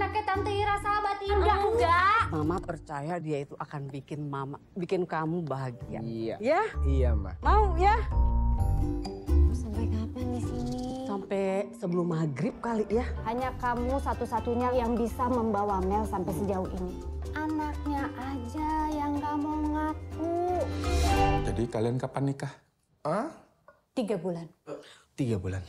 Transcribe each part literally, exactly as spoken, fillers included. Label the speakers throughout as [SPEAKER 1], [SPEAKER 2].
[SPEAKER 1] anaknya Tante Ira, sahabat Indah. Enggak.
[SPEAKER 2] Mama percaya dia itu akan bikin mama, bikin kamu bahagia.
[SPEAKER 3] Iya.
[SPEAKER 2] Ya?
[SPEAKER 3] Iya, Mbak.
[SPEAKER 2] Mau ya?
[SPEAKER 1] Sampai kapan di sini?
[SPEAKER 2] Sampai sebelum maghrib kali ya.
[SPEAKER 1] Hanya kamu satu-satunya yang bisa membawa Mel sampai sejauh ini. Anaknya aja yang gak mau ngaku.
[SPEAKER 4] Jadi kalian kapan nikah?
[SPEAKER 3] Hah?
[SPEAKER 1] Tiga bulan.
[SPEAKER 3] Tiga bulan.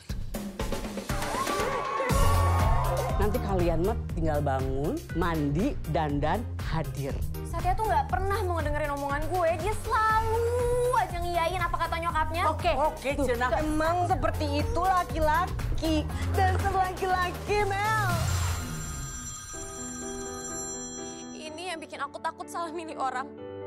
[SPEAKER 2] Nanti kalian mah tinggal bangun, mandi, dandan, hadir.
[SPEAKER 5] Satya tuh nggak pernah mau ngedengerin omongan gue. Dia selalu aja ngiyain apa kata nyokapnya.
[SPEAKER 2] Oke, oke, Cina.
[SPEAKER 6] Emang seperti itu laki-laki. Dasar laki-laki, Mel.
[SPEAKER 5] Ini yang bikin aku takut salah milih orang.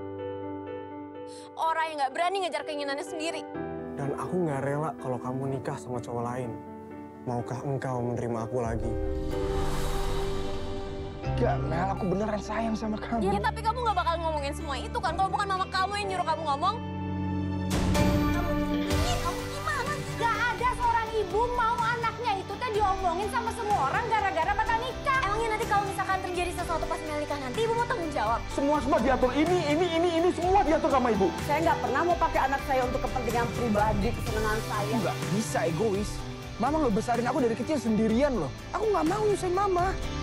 [SPEAKER 5] Orang yang nggak berani ngejar keinginannya sendiri.
[SPEAKER 7] Dan aku nggak rela kalau kamu nikah sama cowok lain. Maukah engkau menerima aku lagi?
[SPEAKER 3] Gak, Mel, aku beneran sayang sama kamu.
[SPEAKER 5] Ya, tapi kamu nggak bakal ngomongin semua itu kan? Kalau bukan mama kamu yang nyuruh kamu ngomong.
[SPEAKER 1] Ih, kamu gimana sih? Gak ada seorang ibu mau anaknya itu teh diomongin sama semua orang gara-gara batal nikah.
[SPEAKER 5] Emangnya nanti kalau misalkan terjadi sesuatu pas Mel nikah nanti, ibu mau tanggung jawab?
[SPEAKER 4] Semua semua diatur ini, ini, ini, ini semua diatur sama ibu.
[SPEAKER 2] Saya nggak pernah mau pakai anak saya untuk kepentingan pribadi, kesenangan saya.
[SPEAKER 3] Nggak bisa egois. Mama ngebesarin aku dari kecil sendirian loh. Aku nggak mau nyusahin Mama.